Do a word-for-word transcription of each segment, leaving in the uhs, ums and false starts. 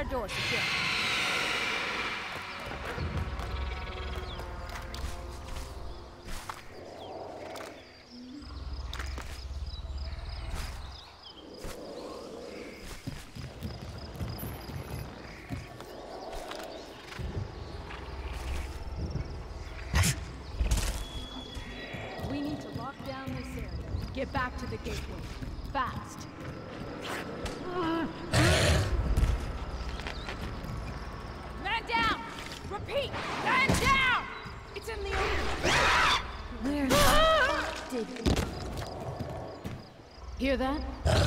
door secure. We need to lock down this area. Get back to the gateway. Fast. Man down! Repeat! Man down! It's in the open! Where the fuck did you... Hear that?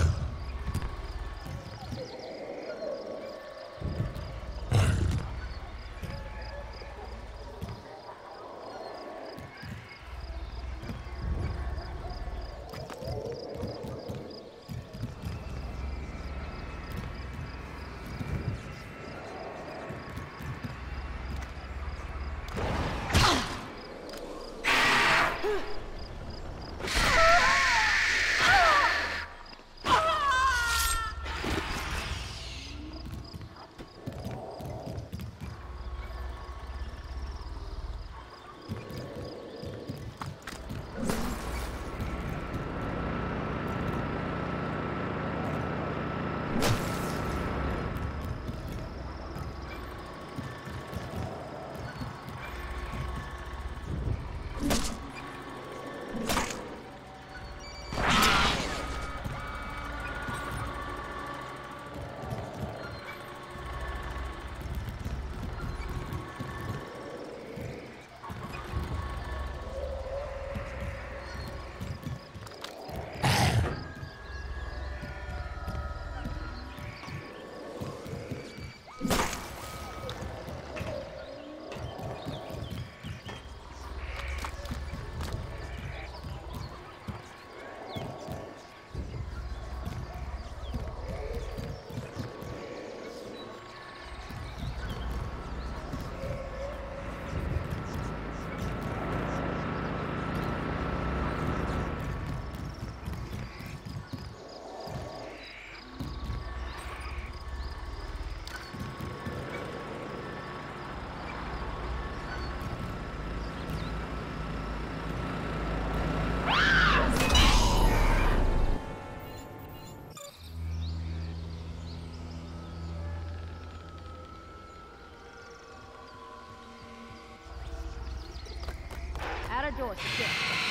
Outer door secure.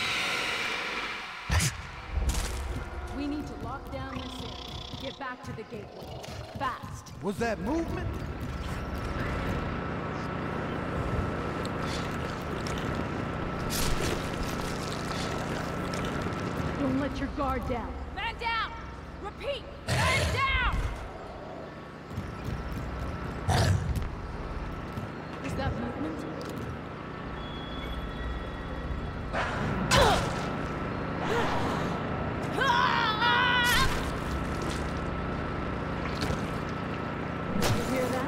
We need to lock down this area. Get back to the gateway. Fast. Was that movement? Don't let your guard down. Man down! Repeat! Man down! Is that movement? You hear that?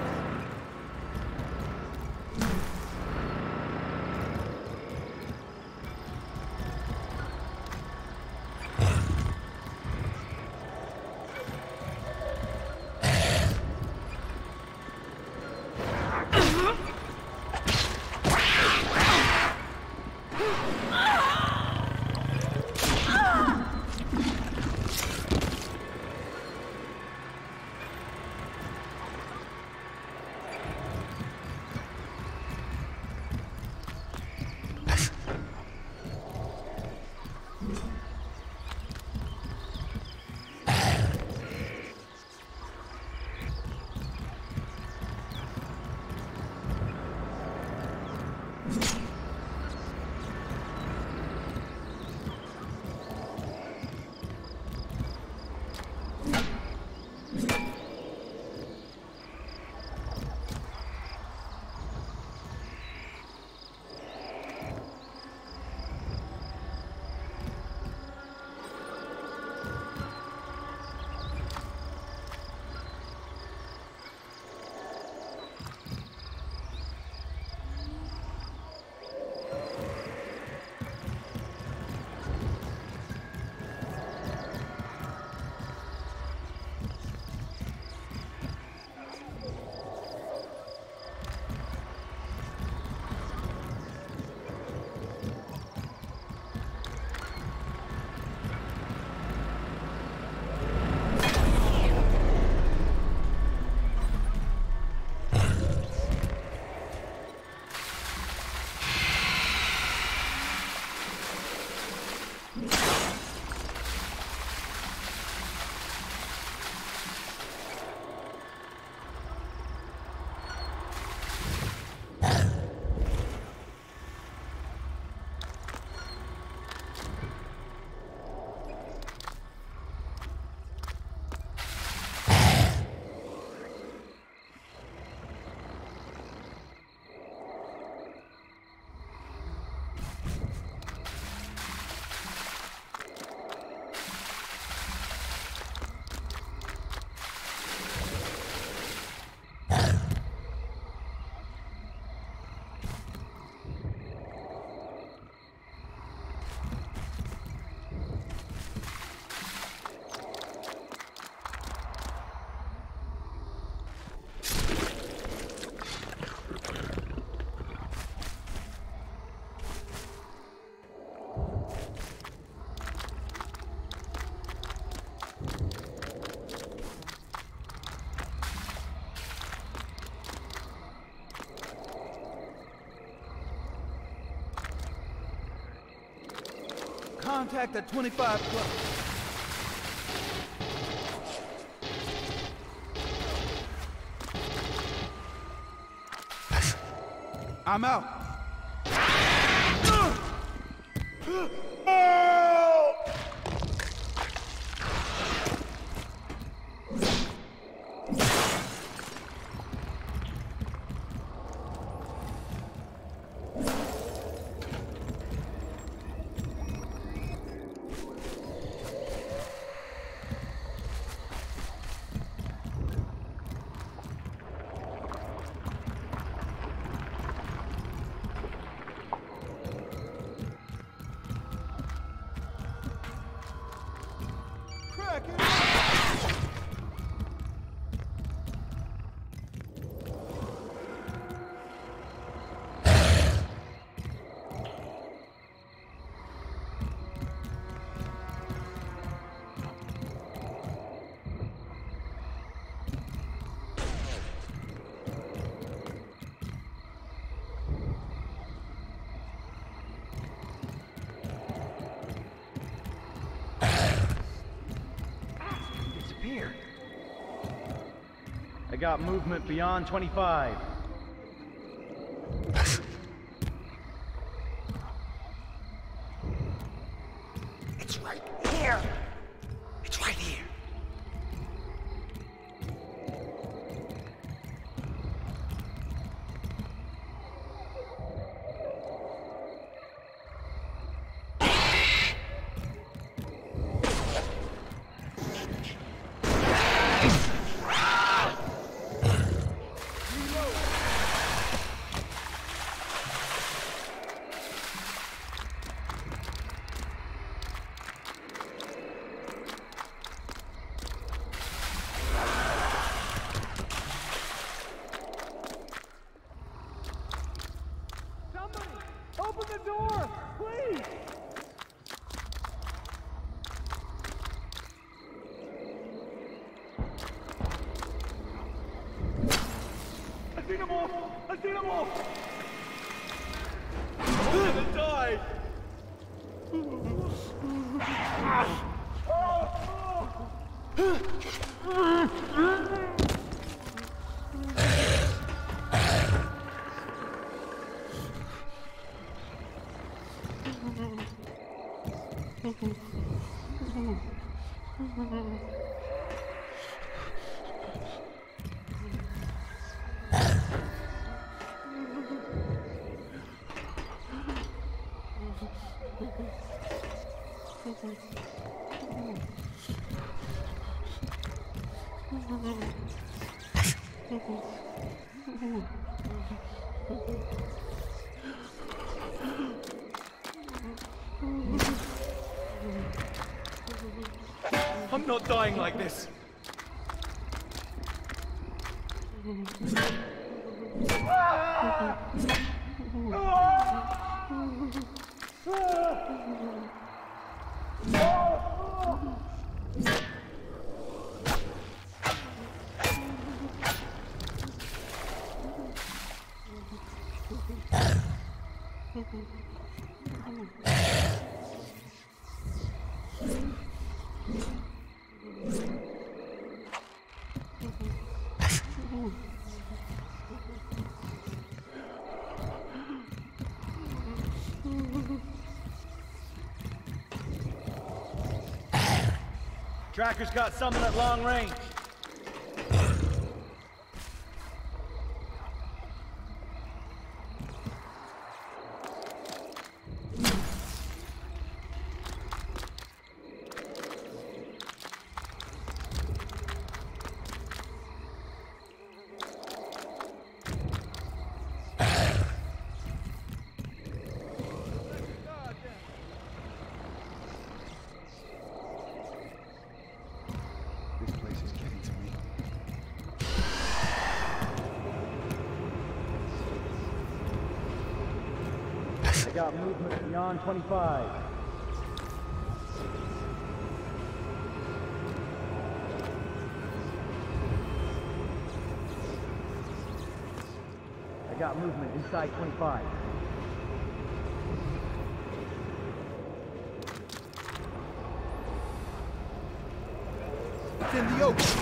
contact at twenty-five plus. I'm out. I got movement beyond twenty-five. It's right here. It's right here. Open the door, please! I seen them all! I seen them all! I'm gonna die! I'm not dying like this. Tracker's got something at long range. This place is getting to me. I got movement beyond twenty-five. I got movement inside twenty-five. It's in the open.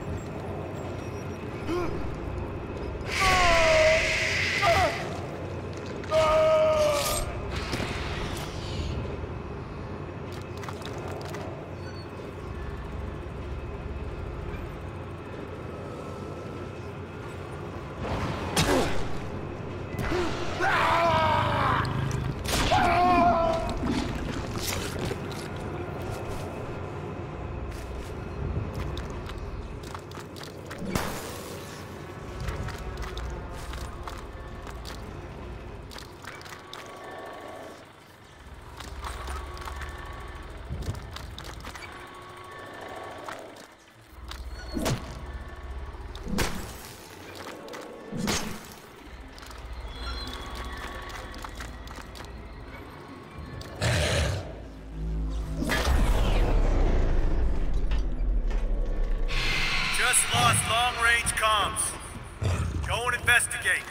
Just lost long-range comms. Go and investigate.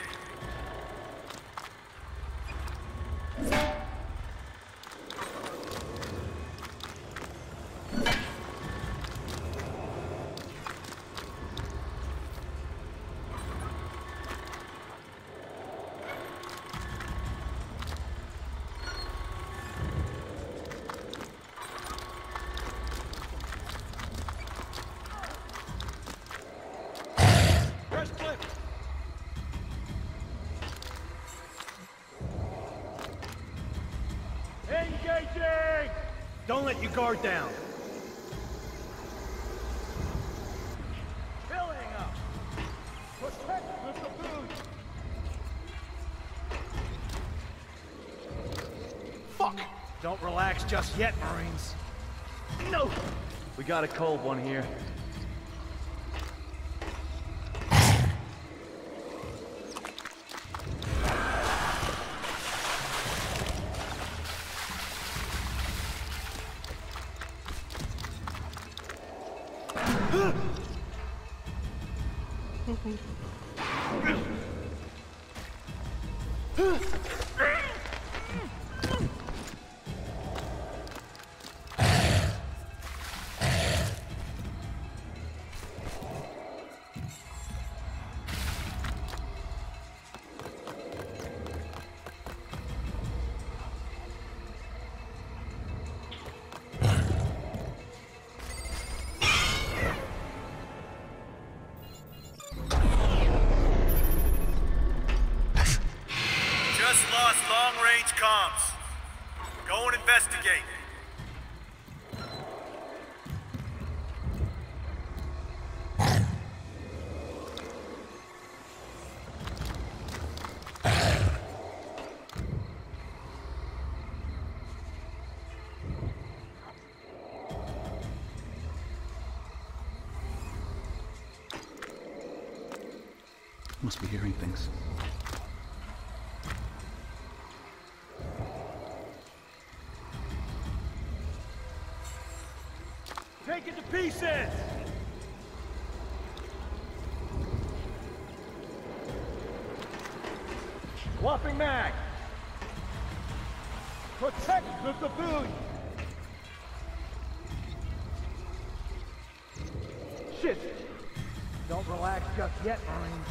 Engaging! Don't let your guard down. Filling up. Protect the food. Fuck! Don't relax just yet, Marines. No! We got a cold one here. Just lost long-range comms. Go and investigate. Must be hearing things. Take it to pieces! Whopping mag! Protect the baboon! Shit! Don't relax just yet, Marines.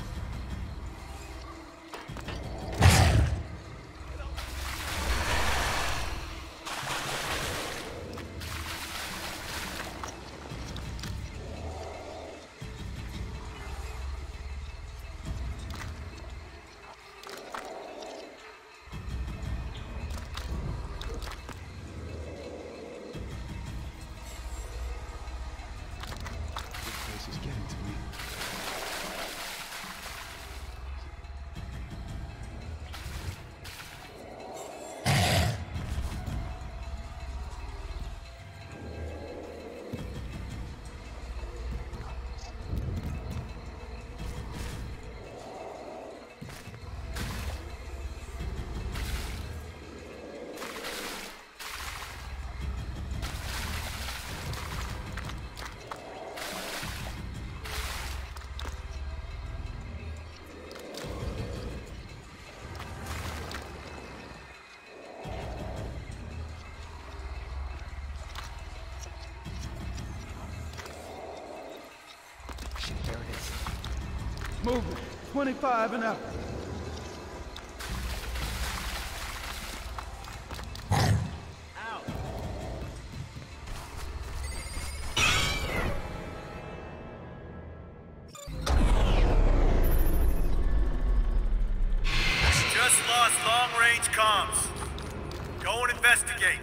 This is getting to me. Movement. twenty-five and up. Just lost long-range comms. Go and investigate.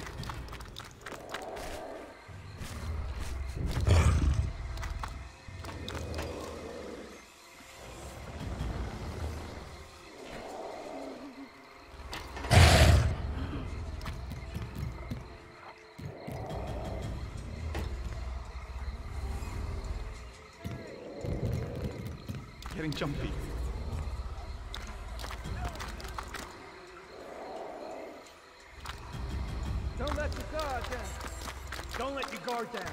Getting jumpy. Don't let your guard down. Don't let your guard down.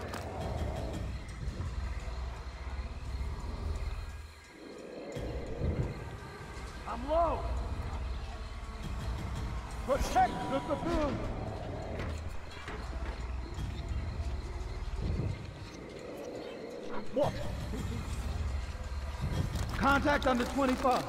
I'm low. Protect the baboon. What? Contact under twenty-five.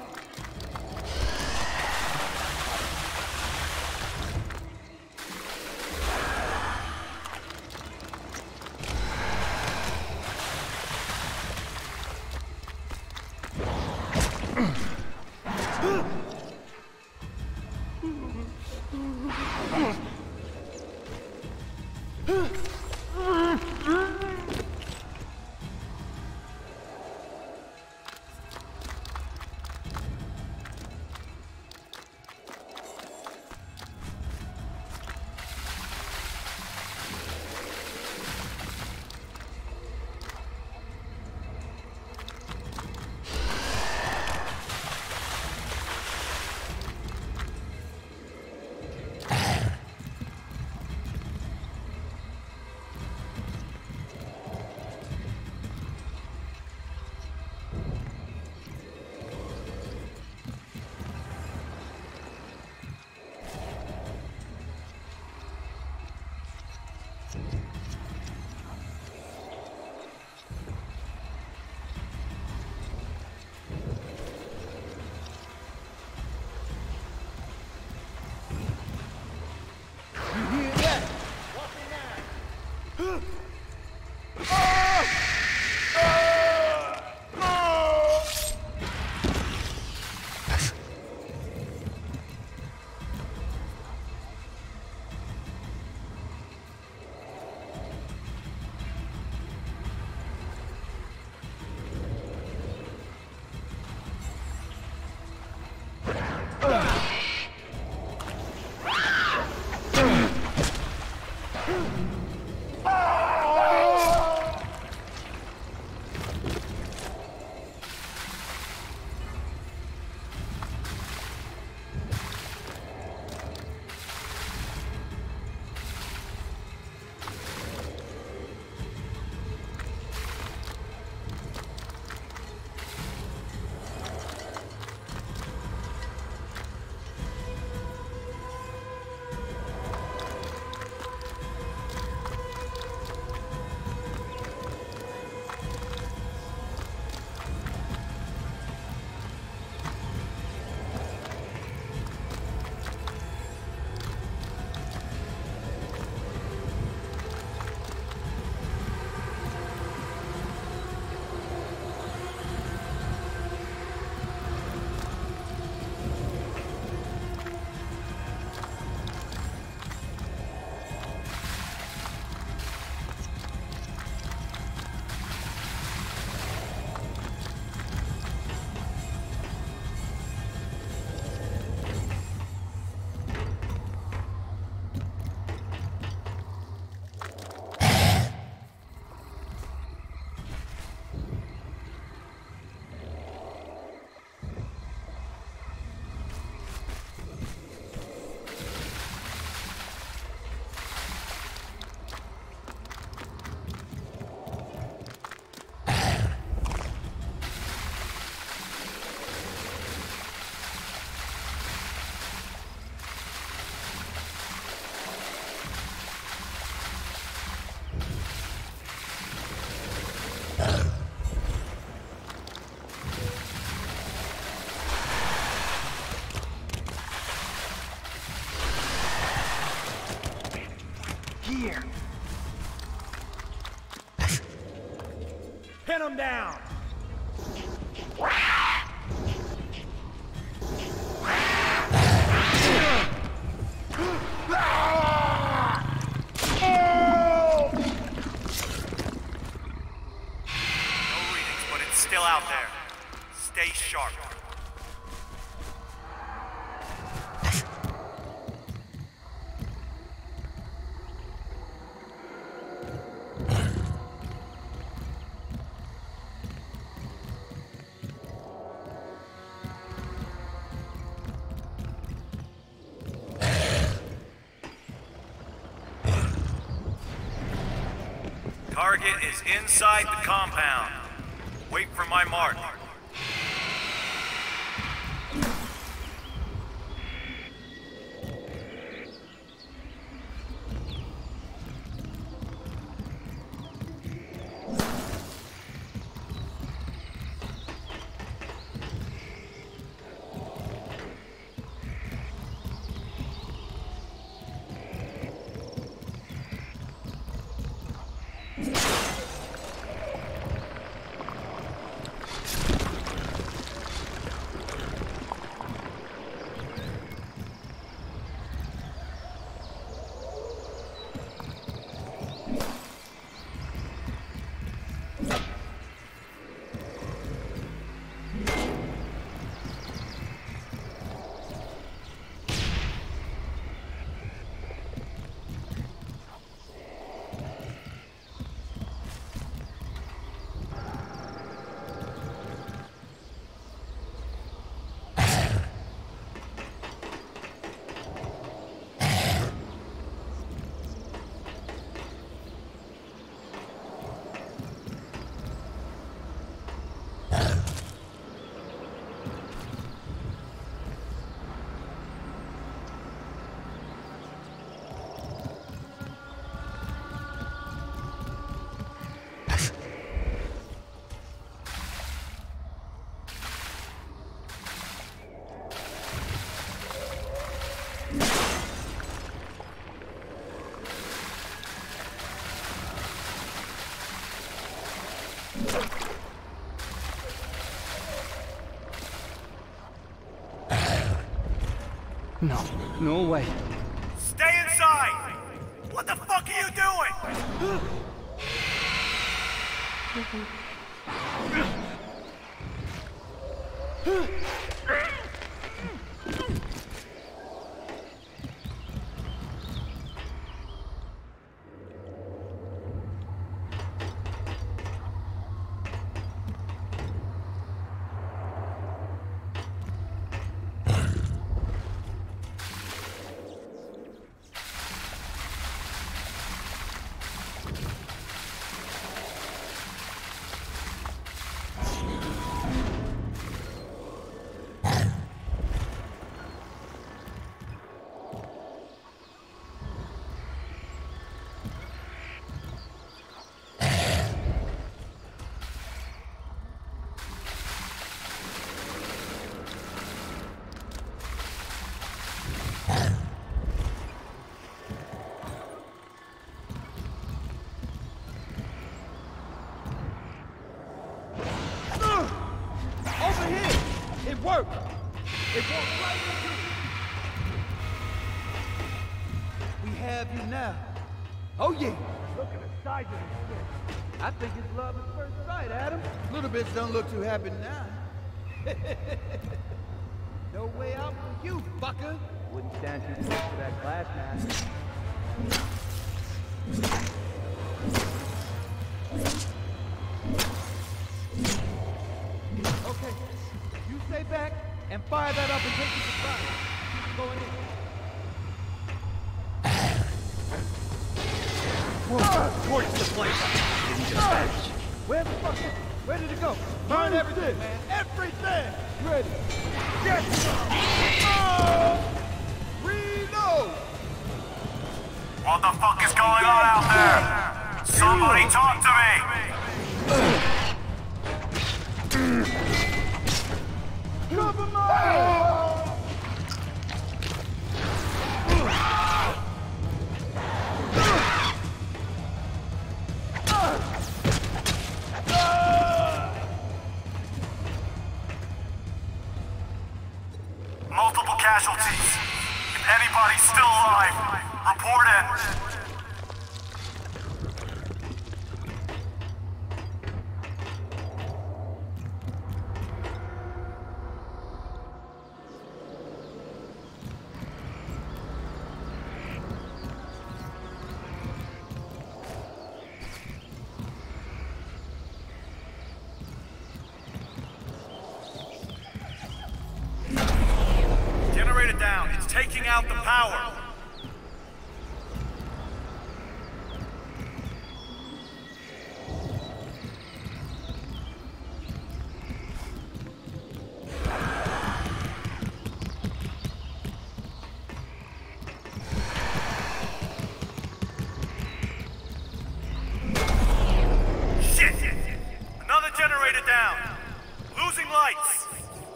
Pin him down! Still out there. Stay sharp. Target is inside the compound. Wait for my mark. No, no way. Stay inside! What the fuck are you doing? Work! It walked right into it. We have you now. Oh yeah. Look at the size of this thing. I think it's love at first sight, Adam. Little bits don't look too happy now. No way out for you, fucker. Wouldn't stand too close to that glass mask. Okay. You stay back and fire that up and take it to fire. Going in. Torch the place! Didn't just vanish. Where the fuck is it? Where did it go? Burn everything, man. Everything! Ready. Get some! Oh! Reload! What the fuck is going on out there? Somebody talk to me! Cover my... Ah! five. Report in. Generator down. It's taking out the power. Shit! Another generator down. Losing lights.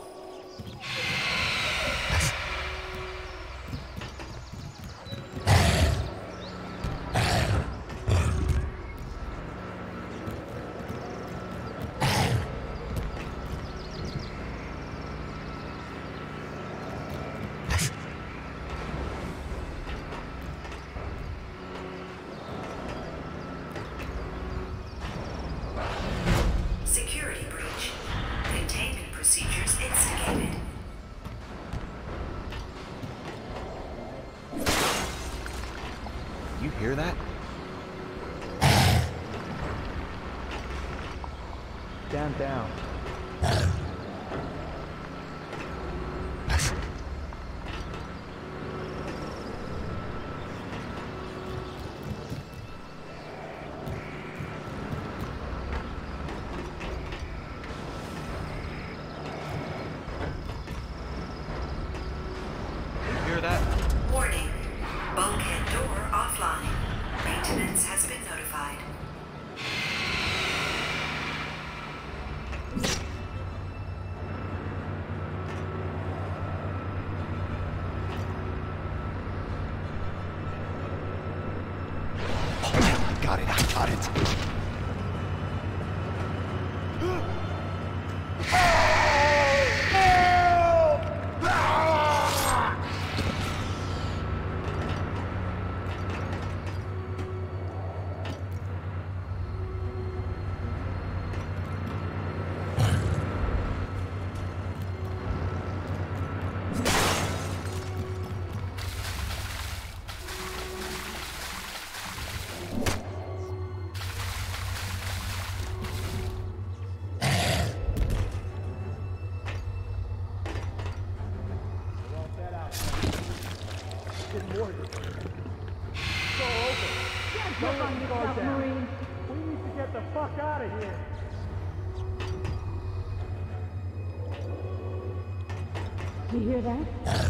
Security breach. Containment procedures instigated. You hear that? Stand down. You hear that? Warning. Bulkhead door offline. Maintenance has been notified. Got it, I got it. We need to get the fuck out of here. You hear that?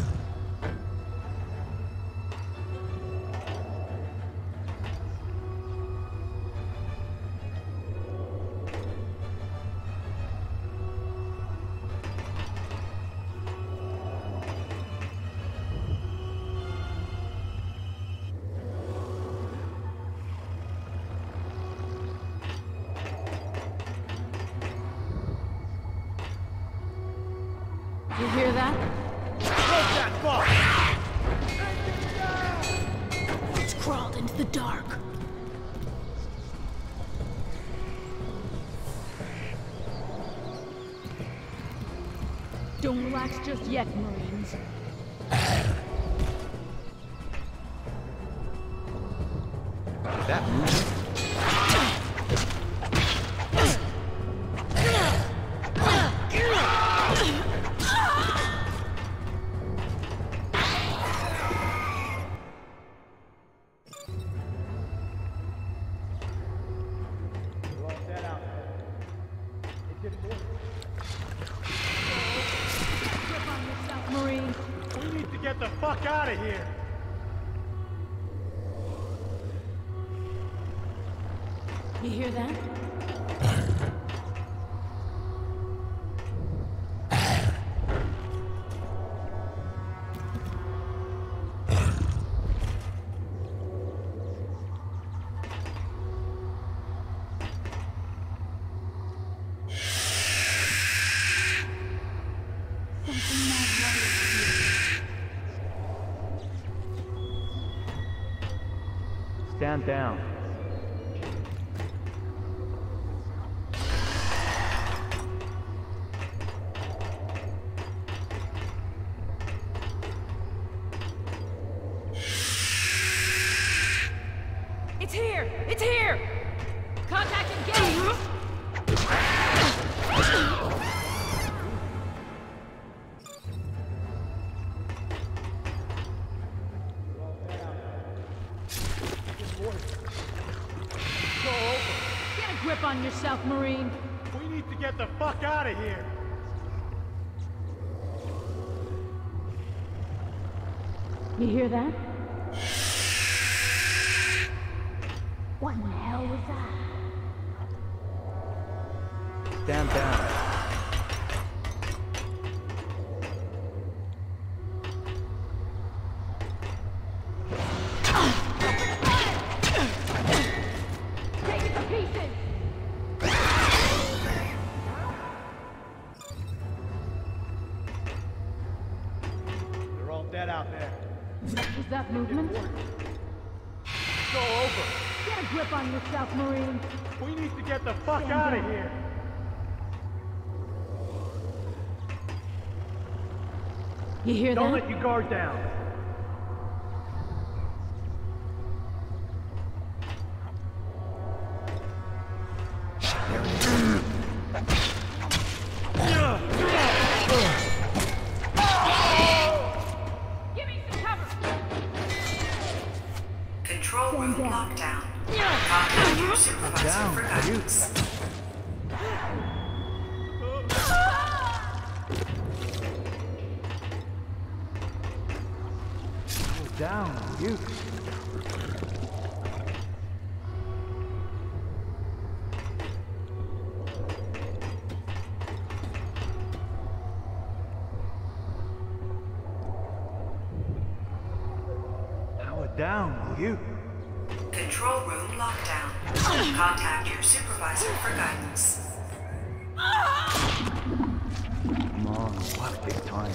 You hear that? Close that fuck! It's crawled into the dark. Don't relax just yet, Marines. That movie? Marine. We need to get the fuck out of here. You hear that? Something not right here. Stand down. It's here! It's here! Contact engaged! Get a grip on yourself, Marine. We need to get the fuck out of here. You hear that? What in the hell was that? Stand down. Take it to pieces! They're all dead out there. Was that movement? It's all over. Get a grip on yourself, Marine. We need to get the fuck Stand out of down. here. You hear Don't that? let your guard down. Give me some cover! Control room down. lockdown. Contact your supervisor for guidance. Down, you. Power down, will you? Control room lockdown. Contact your supervisor for guidance. Come on, what big time.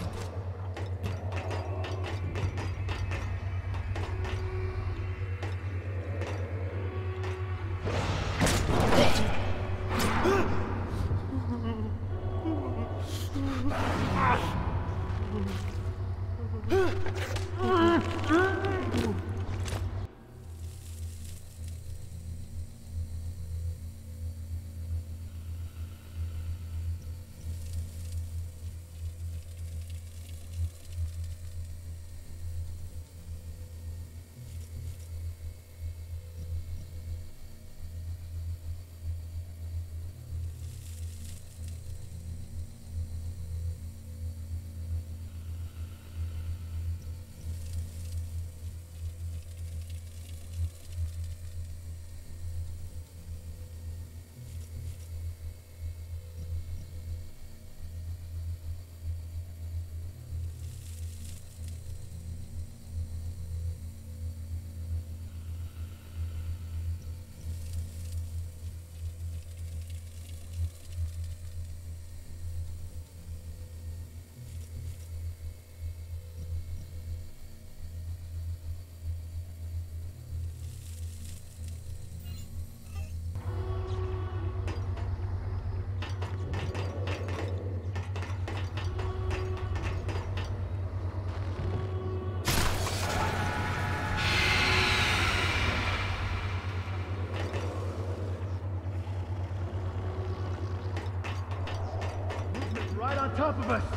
Right on top of us.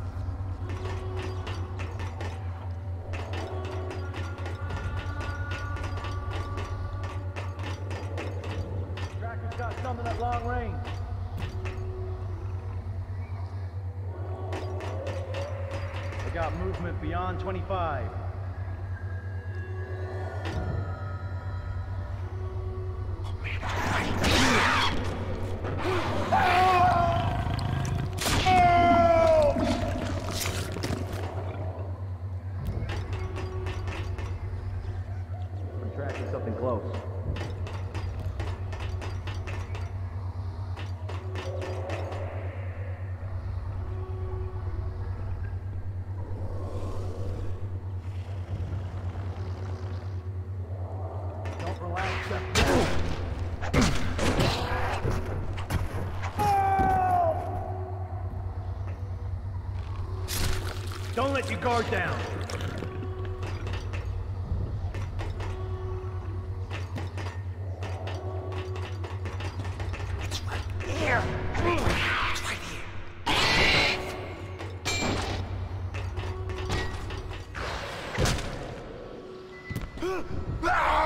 Tracker's got something at long range. They got movement beyond twenty-five. I'm tracking something close. Don't let your guard down. It's right here. It's right here. Ah!